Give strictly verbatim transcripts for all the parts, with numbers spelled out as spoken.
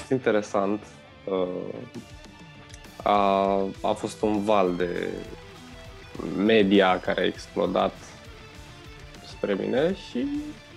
fost interesant. A, a fost un val de media care a explodat spre mine și,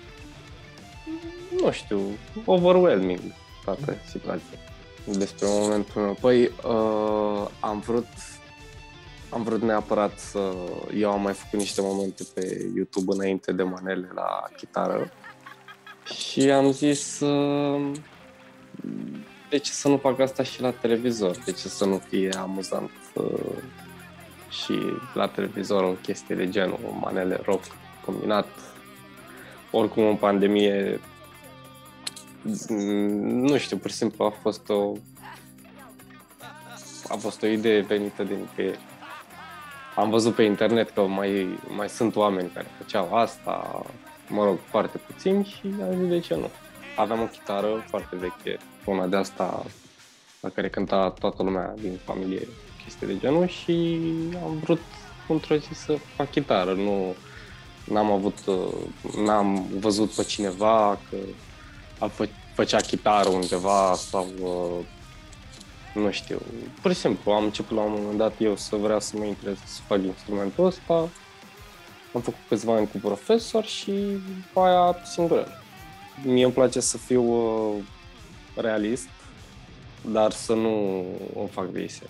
nu știu, overwhelming toată situația. Despre momentul meu. Păi, uh, am vrut am vrut neapărat să... Eu am mai făcut niște momente pe YouTube înainte de manele la chitară și am zis uh, de ce să nu fac asta și la televizor? De ce să nu fie amuzant uh, și la televizor o chestie de genul manele rock combinat? Oricum în pandemie, nu știu, pur și simplu a fost o a fost o idee venită din nicăieri. Am văzut pe internet că mai, mai sunt oameni care făceau asta, mă rog, foarte puțini și am zis de ce nu. Aveam o chitară foarte veche, una de asta la care cânta toată lumea din familie, chestii de genul, și am vrut într-o zi să fac chitară. Nu, n-am avut, n-am văzut pe cineva că a fă, făcea chitară undeva sau nu știu, pur și simplu am început la un moment dat eu să vreau să mă interesez să fac instrumentul ăsta. Am făcut câțiva ani cu profesor și după aia singur. Mie îmi place să fiu uh, realist, dar să nu îmi fac vise.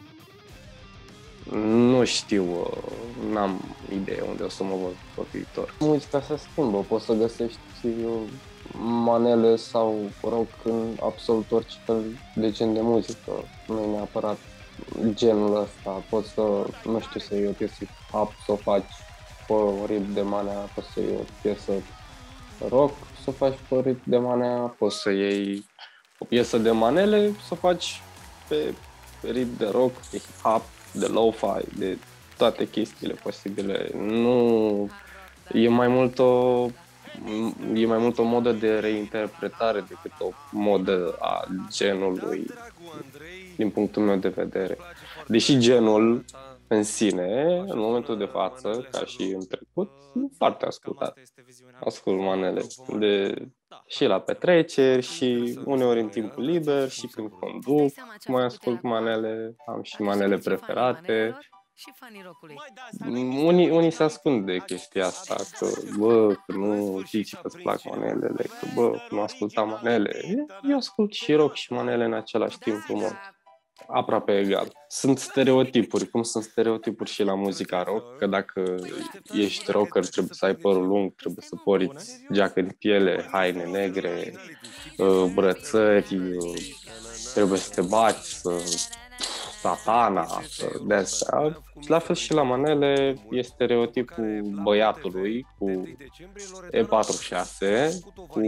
Nu știu, uh, n-am idee unde o să mă văd pe viitor. Muzica se schimbă, poți să găsești uh, manele sau rock în absolut orice fel de gen de muzică. Nu e neapărat genul ăsta. Poți să, nu știu, să iei o piesă hip-hop, să o faci pe ritm de manea, poți să iei o piesă rock, să o faci pe ritm de manea, poți să iei o piesă de manele, să o faci pe ritm de rock, de hip-hop, de lo-fi, de toate chestiile posibile. Nu... E mai mult o E mai mult o modă de reinterpretare decât o modă a genului, din punctul meu de vedere. Deși genul în sine, în momentul de față, ca și în trecut, e foarte ascultat. Ascult manele de, și la petreceri și uneori în timpul liber și când conduc, mai ascult manele, am și manele preferate. Și fanii rockului. Unii, unii se ascund de chestia asta, că bă, că nu zici că îți plac manelele, că bă, că nu ascultam manele. Eu ascult și rock și manele în același timp, în mod aproape egal. Sunt stereotipuri, cum sunt stereotipuri și la muzica rock, că dacă ești rocker trebuie să ai părul lung, trebuie să poriți geacă de piele, haine negre, brățări, trebuie să te bați, să... satana, de astea. La fel și la manele e stereotipul băiatului cu E patruzeci și șase, cu,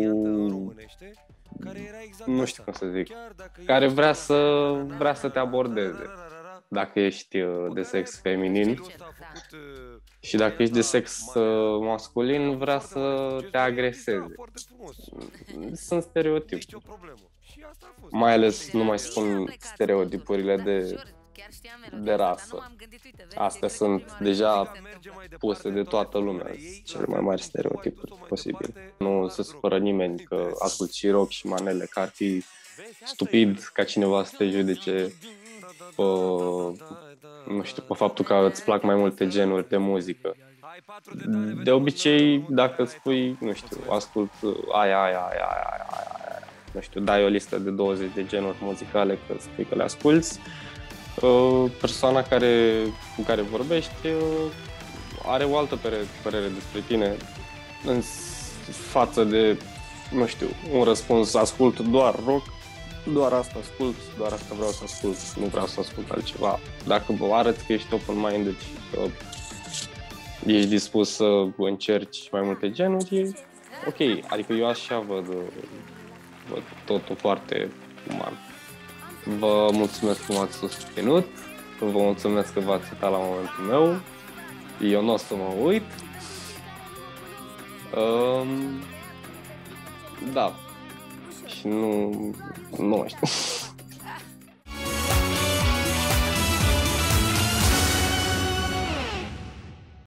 nu știu cum să zic, care vrea să, vrea să te abordeze. Dacă ești de sex feminin și dacă ești de sex masculin, vrea să te agreseze. Sunt stereotipuri. Mai ales nu mai spun stereotipurile de, de rasă. Astea sunt deja puse de toată lumea, cele mai mari stereotipuri posibile. Nu se supără nimeni că ascult și rock și manele, că ar fi stupid ca cineva să te judece pe, nu știu, pe faptul că îți plac mai multe genuri de muzică. De obicei, dacă spui, nu știu, ascult aia, aia, aia, aia, aia, nu știu, dai o listă de douăzeci de genuri muzicale, că spui că le asculți, persoana care, cu care vorbești are o altă părere despre tine în față de, nu știu, un răspuns, ascult doar rock, doar asta ascult, doar asta vreau să ascult, nu vreau să ascult altceva. Dacă vă arăți că ești open-minded și că ești dispus să încerci mai multe genuri, e ok. Adică eu așa văd, văd totul foarte uman. Vă mulțumesc că m-ați susținut, vă mulțumesc că v-ați uitat la momentul meu. Eu nu o să mă uit. Um, da. Și nu, nu mai știu.